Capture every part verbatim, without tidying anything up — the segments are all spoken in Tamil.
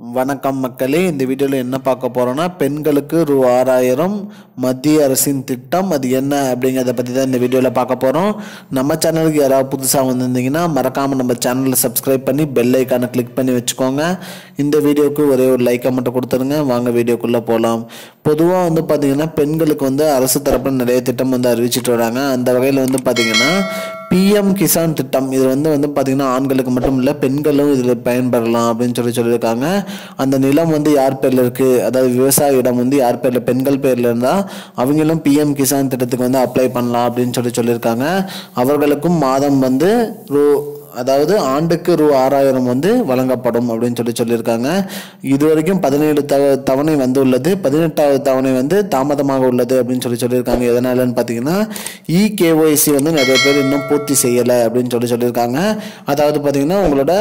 வணக்கம் மக்களே, இந்த வீடியோவில் என்ன பார்க்க போகிறோன்னா, பெண்களுக்கு ரூ ஆறாயிரம் மத்திய அரசின் திட்டம். அது என்ன அப்படிங்கிறத பற்றி தான் இந்த வீடியோவில் பார்க்க போகிறோம். நம்ம சேனலுக்கு யாராவது புதுசாக வந்திருந்தீங்கன்னா மறக்காமல் நம்ம சேனலில் சப்ஸ்கிரைப் பண்ணி பெல் ஐக்கானை கிளிக் பண்ணி வச்சுக்கோங்க. இந்த வீடியோவுக்கு ஒரே ஒரு லைக்கை மட்டும் கொடுத்துருங்க. வாங்க வீடியோக்குள்ளே போகலாம். பொதுவாக வந்து பார்த்திங்கன்னா பெண்களுக்கு வந்து அரசு தரப்பில் நிறைய திட்டம் வந்து அறிவிச்சிட்டு வராங்க. அந்த வகையில் வந்து பார்த்திங்கன்னா பிஎம் கிசான் திட்டம் இது வந்து வந்து பார்த்திங்கன்னா ஆண்களுக்கு மட்டும் இல்லை, பெண்களும் இதில் பயன்பெறலாம் அப்படின்னு சொல்லி சொல்லியிருக்காங்க. அந்த நிலம் வந்து யார் பேரில் இருக்குது, அதாவது விவசாய இடம் வந்து யார் பேரில், பெண்கள் பேரில் இருந்தால் அவங்களும் பிஎம் கிசான் திட்டத்துக்கு வந்து அப்ளை பண்ணலாம் அப்படின்னு சொல்லி சொல்லியிருக்காங்க. அவர்களுக்கும் மாதம் வந்து ரூ அதாவது ஆண்டுக்கு ரூ ஆறாயிரம் வந்து வழங்கப்படும் அப்படின்னு சொல்லி சொல்லியிருக்காங்க. இது வரைக்கும் பதினேழு தவ தவணை வந்து உள்ளது. பதினெட்டாவது தவணை வந்து தாமதமாக உள்ளது அப்படின்னு சொல்லி சொல்லியிருக்காங்க. எதனாலன்னு பார்த்தீங்கன்னா இகேஒய்சி வந்து நிறைய பேர் இன்னும் பூர்த்தி செய்யலை அப்படின்னு சொல்லி சொல்லியிருக்காங்க. அதாவது பார்த்தீங்கன்னா உங்களோட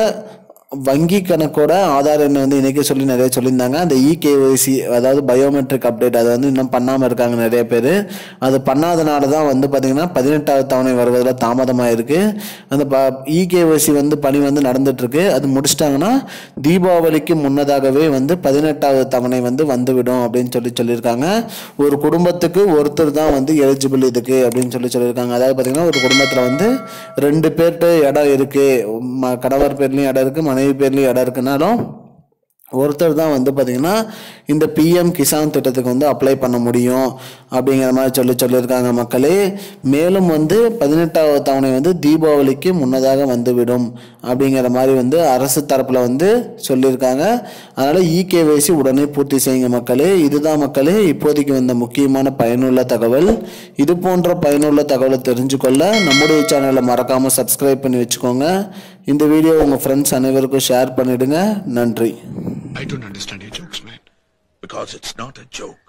வங்கி கணக்கோட ஆதார் எண்ணை வந்து இணைக்க சொல்லி நிறைய சொல்லியிருந்தாங்க. அந்த இகேஒய்சி அதாவது பயோமெட்ரிக் அப்டேட் அதை வந்து இன்னும் பண்ணாமல் இருக்காங்க நிறைய பேர். அது பண்ணாதனால தான் வந்து பார்த்திங்கன்னா பதினெட்டாவது தவணை வருவதில் தாமதமாக இருக்குது. அந்த ப இகேஒய்சி வந்து பணி வந்து நடந்துகிட்ருக்கு. அது முடிச்சிட்டாங்கன்னா தீபாவளிக்கு முன்னதாகவே வந்து பதினெட்டாவது தவணை வந்து வந்துவிடும் அப்படின்னு சொல்லி சொல்லியிருக்காங்க. ஒரு குடும்பத்துக்கு ஒருத்தர் தான் வந்து எலிஜிபிள் இதுக்கு அப்படின்னு சொல்லி சொல்லியிருக்காங்க. அதாவது பார்த்திங்கன்னா ஒரு குடும்பத்தில் வந்து ரெண்டு பேர்கிட்ட இடம் இருக்குது, கணவர் பேர்லேயும் இடம் இருக்குது, மனைவி பேர்லயும் இடம் இருக்குனாலும் ஒருத்தர் தான் வந்து பார்த்தீங்கன்னா இந்த பிஎம் கிசான் திட்டத்துக்கு வந்து அப்ளை பண்ண முடியும் அப்படிங்கிற மாதிரி சொல்லி சொல்லியிருக்காங்க மக்களே. மேலும் வந்து பதினெட்டாவது தவணை வந்து தீபாவளிக்கு முன்னதாக வந்துவிடும் அப்படிங்கிற மாதிரி வந்து அரசு தரப்பில் வந்து சொல்லியிருக்காங்க. அதனால் இகேஒய்சி உடனே பூர்த்தி செய்யுங்க மக்களே. இதுதான் மக்களே இப்போதைக்கு வந்த முக்கியமான பயனுள்ள தகவல். இது போன்ற பயனுள்ள தகவலை தெரிஞ்சுக்கொள்ள நம்முடைய சேனலை மறக்காமல் சப்ஸ்கிரைப் பண்ணி வச்சுக்கோங்க. இந்த வீடியோ உங்கள் ஃப்ரெண்ட்ஸ் அனைவருக்கும் ஷேர் பண்ணிடுங்க. நன்றி. I don't understand your jokes, man. Because it's not a joke.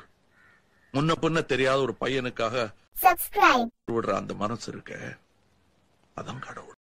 முன்ன பின்ன தெரியாத ஒரு பையனுக்காக subscribe விடுற அந்த மனசு இருக்க, அதான் கடவுள்.